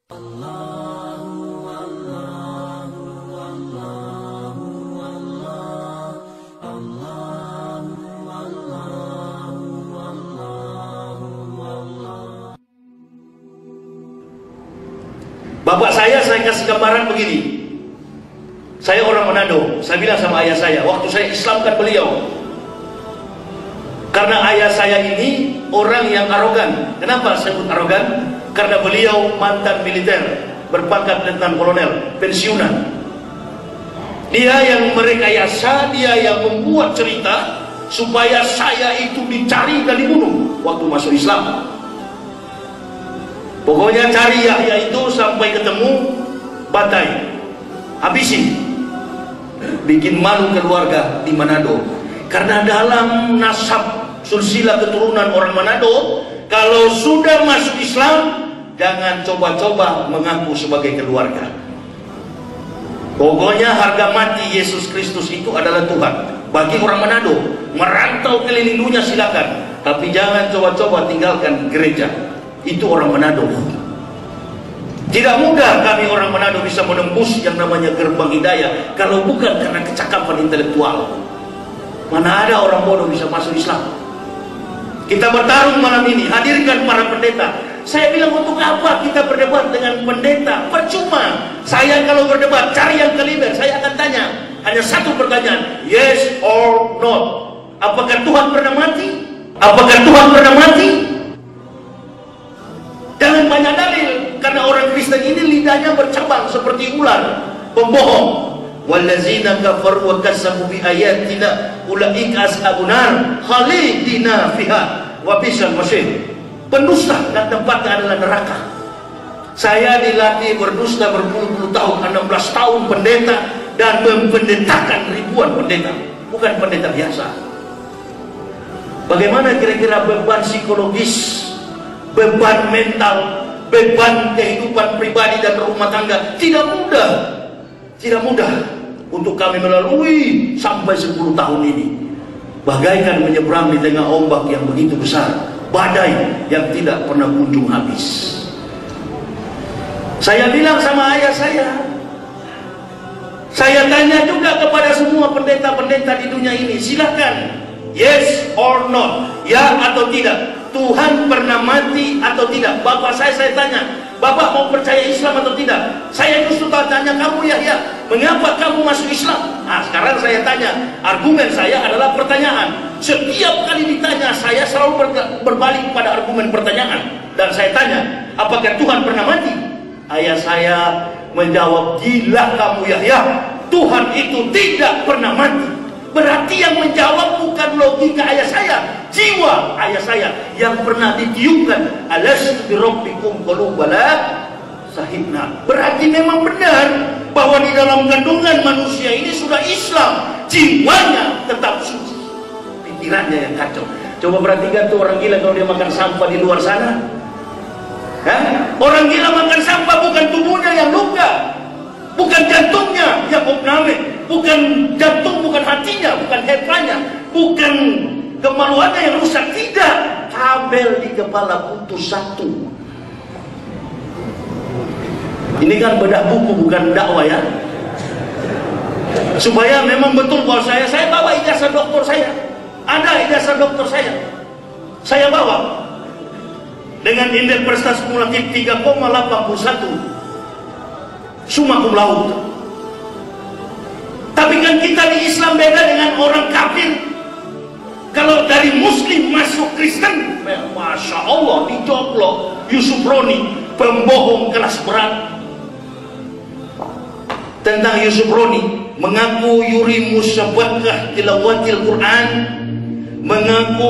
Bapak saya kasih gambaran begini. Saya orang Manado. Saya bilang sama ayah saya, waktu saya Islamkan beliau, karena ayah saya ini orang yang arogan. Kenapa saya sebut arogan? Karena beliau mantan militer, berpangkat letnan kolonel, pensiunan. Dia yang merekayasa, dia yang membuat cerita supaya saya itu dicari dan dibunuh waktu masuk Islam. Pokoknya cari Yahya itu sampai ketemu, batai, habisin, bikin malu keluarga di Manado. Karena dalam nasab silsilah keturunan orang Manado, kalau sudah masuk Islam, jangan coba-coba mengaku sebagai keluarga. Pokoknya harga mati Yesus Kristus itu adalah Tuhan. Bagi orang Manado, merantau keliling dunia silakan, tapi jangan coba-coba tinggalkan gereja. Itu orang Manado. Tidak mudah kami orang Manado bisa menembus yang namanya gerbang hidayah kalau bukan karena kecakapan intelektual. Mana ada orang bodoh bisa masuk Islam. Kita bertarung malam ini, hadirkan para pendeta. Saya bilang, untuk apa kita berdebat dengan pendeta? Percuma. Saya kalau berdebat, cari yang kaliber. Saya akan tanya hanya satu pertanyaan, yes or not. Apakah Tuhan pernah mati? Apakah Tuhan pernah mati? Jangan banyak dalil, karena orang Kristen ini lidahnya bercabang seperti ular, pembohong. Wallazina kafaru wa kazzabu bi ayatina ulaika ashabun nar khalidina fiha wa bisal masir. Pendusta dan tempatnya adalah neraka. Saya dilatih berdusta berpuluh-puluh tahun, 16 tahun pendeta, dan mempendetakan ribuan pendeta, bukan pendeta biasa. Bagaimana kira-kira beban psikologis, beban mental, beban kehidupan pribadi dan rumah tangga? Tidak mudah. Tidak mudah untuk kami melalui sampai 10 tahun ini. Bagaikan menyeberang di tengah ombak yang begitu besar, badai yang tidak pernah kunjung habis. Saya bilang sama ayah saya tanya juga kepada semua pendeta-pendeta di dunia ini, silakan, yes or not, ya atau tidak, Tuhan pernah mati atau tidak. Bapak saya tanya, Bapak mau percaya Islam atau tidak? Saya justru tanya kamu, Yahya, mengapa kamu masuk Islam? Nah, sekarang saya tanya, argumen saya adalah pertanyaan. Setiap kali ditanya, saya selalu berbalik pada argumen pertanyaan. Dan saya tanya, apakah Tuhan pernah mati? Ayah saya menjawab, gila kamu Yahya, Tuhan itu tidak pernah mati. Berarti yang menjawab bukan logika ayah saya, jiwa ayah saya yang pernah ditiupkan, alastu bi rabbikum qalu bala sahibna. Berarti memang benar bahwa di dalam kandungan manusia ini sudah Islam, jiwanya tetap suci, pikirannya yang kacau. Coba perhatikan tuh orang gila kalau dia makan sampah di luar sana. Orang gila makan sampah bukan tubuhnya yang luka, bukan jantungnya yang opname, bukan jantung, bukan hatinya, bukan hepanya, bukan kemaluannya yang rusak, tidak, kabel di kepala putus satu. Ini kan bedah buku, bukan dakwah ya. Supaya memang betul bahwa saya bawa ijazah doktor saya, ada ijazah doktor saya bawa dengan indeks prestasi kumulatif 3,81, summa cum laude. Tapi kan kita di Islam beda dengan orang kafir. Kalau dari Muslim masuk Kristen, Masya Allah, dijoblok. Yusuf Roni, pembohong kelas berat. Tentang Yusuf Roni, mengaku yuri musabakah tilawatil Quran, mengaku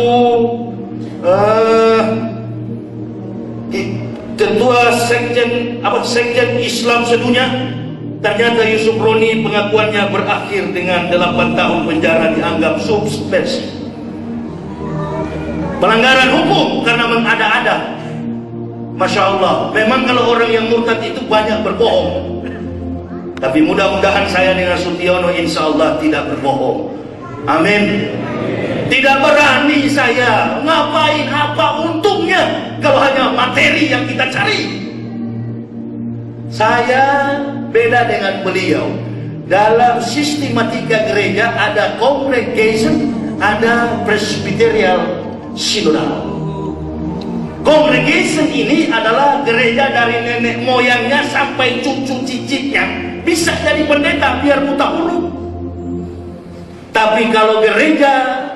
ketua sekjen Islam sedunia. Ternyata Yusuf Roni pengakuannya berakhir dengan 8 tahun penjara, dianggap subspesi, pelanggaran hukum karena mengada-ada. Masya Allah, memang kalau orang yang murtad itu banyak berbohong. Tapi mudah-mudahan saya dengan Sutiono insya Allah tidak berbohong. Amin. Tidak berani saya. Ngapain, apa untungnya kalau hanya materi yang kita cari? Saya beda dengan beliau. Dalam sistematika gereja ada congregation, ada presbyterial synodal. Congregation ini adalah gereja dari nenek moyangnya sampai cucu cicitnya bisa jadi pendeta biar buta huruf. Tapi kalau gereja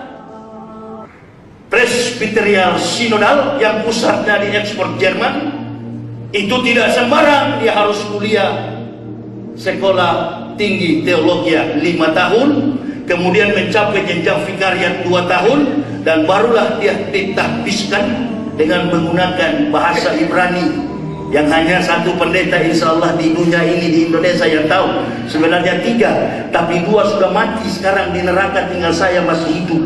presbyterial synodal yang pusatnya di ekspor Jerman, itu tidak sembarang, dia harus kuliah sekolah tinggi teologi 5 tahun, kemudian mencapai jenjang vikariat 2 tahun, dan barulah dia ditahbiskan dengan menggunakan bahasa Ibrani yang hanya satu pendeta insya Allah di dunia ini, di Indonesia yang tahu. Sebenarnya 3, tapi 2 sudah mati sekarang di neraka, tinggal saya masih hidup.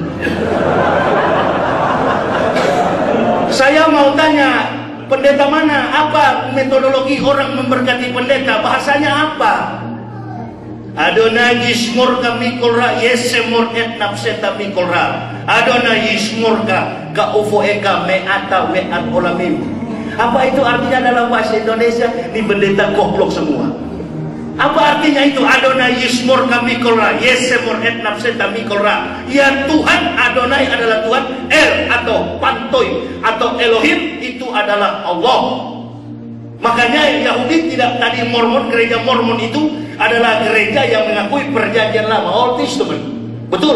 Saya mau tanya, pendeta mana? Apa metodologi orang memberkati pendeta? Bahasanya apa? Adonai yismurka mikolra yesemur et nafseta mikolra. Adonai yismurka ka ufoeka me'ata we'at olamim. Apa itu artinya dalam bahasa Indonesia? Ini pendeta goblok semua. Apa artinya itu? Adonai yismurka mikolra yesemur et nafseta mikolra. Ya Tuhan, Adonai adalah Tuhan, El atau Pantoy atau Elohim itu adalah Allah. Makanya Yahudi tidak, tadi Mormon, gereja Mormon itu adalah gereja yang mengakui perjanjian lama, Old Testament. Betul?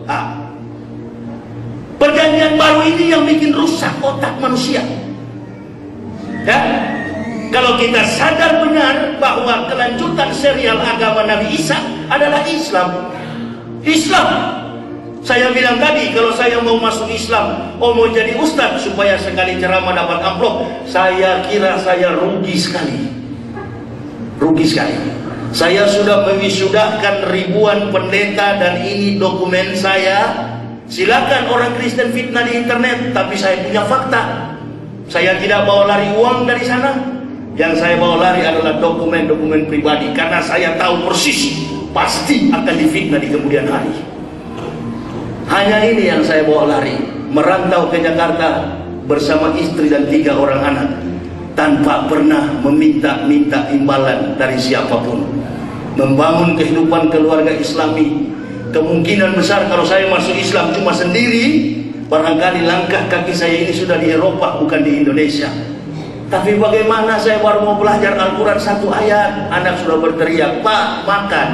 Perjanjian baru ini yang bikin rusak otak manusia. Ya? Kalau kita sadar benar bahwa kelanjutan serial agama Nabi Isa adalah Islam. Islam. Saya bilang tadi, kalau saya mau masuk Islam, mau jadi ustaz supaya sekali ceramah dapat amplop, saya kira saya rugi sekali. Rugi sekali. Saya sudah mewisudahkan ribuan pendeta dan ini dokumen saya. Silakan orang Kristen fitnah di internet, tapi saya punya fakta. Saya tidak bawa lari uang dari sana. Yang saya bawa lari adalah dokumen-dokumen pribadi, karena saya tahu persis pasti akan difitnah di kemudian hari. Hanya ini yang saya bawa lari, merantau ke Jakarta bersama istri dan 3 orang anak, tanpa pernah meminta-minta imbalan dari siapapun. Membangun kehidupan keluarga Islami. Kemungkinan besar kalau saya masuk Islam cuma sendiri, barangkali langkah kaki saya ini sudah di Eropa, bukan di Indonesia. Tapi bagaimana saya baru mau belajar Al-Quran 1 ayat, anak sudah berteriak, Pak, makan.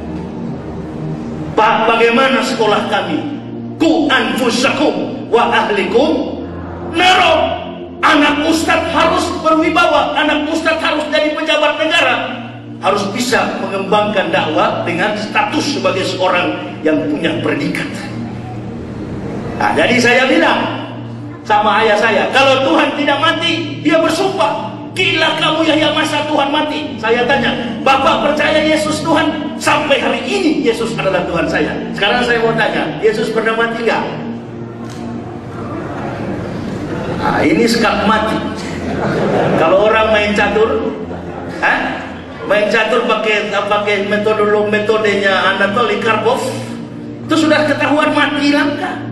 Pak, bagaimana sekolah kami? Ku anfusakum wa ahlikum naro. Anak ustadz harus berwibawa, anak ustadz harus jadi pejabat negara, harus bisa mengembangkan dakwah dengan status sebagai seorang yang punya predikat. Nah, jadi saya bilang sama ayah saya, kalau Tuhan tidak mati, dia bersumpah, gila kamu Yahya, masa Tuhan mati? Saya tanya, Bapak percaya Yesus Tuhan? Sampai hari ini Yesus adalah Tuhan saya. Sekarang saya mau tanya, Yesus pernah mati nggak? Nah, ini sekap mati. Kalau orang main catur, main catur pakai metodenya Anatoly Karpov, itu sudah ketahuan mati langka.